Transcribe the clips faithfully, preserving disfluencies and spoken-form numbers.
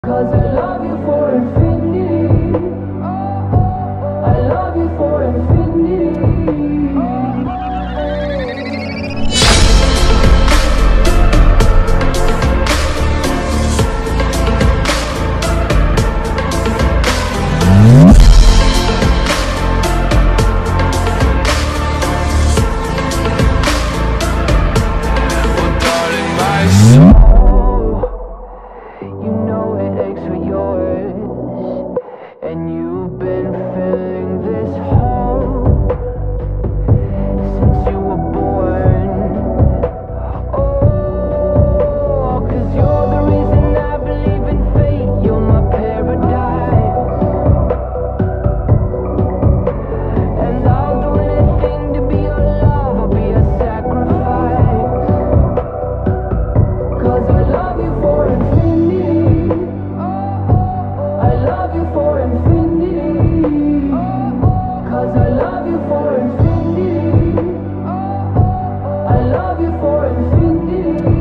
'Cause I love you for infinity. I love you for infinity. Well, darling, my soul, You know it aches for yours, and you've been filling this hole since you were born. Oh, 'cause you're the reason I believe in fate. You're my paradise, and I'll do anything to be your love. I'll be a sacrifice, 'cause I love you for infinity. I love you for infinity. 'Cause I love you for infinity. I love you for infinity.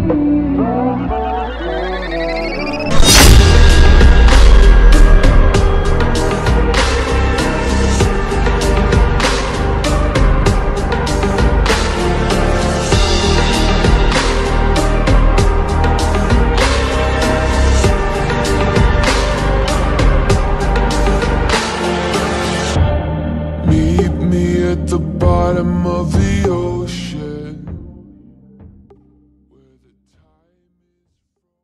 meet me at the bottom of the ocean.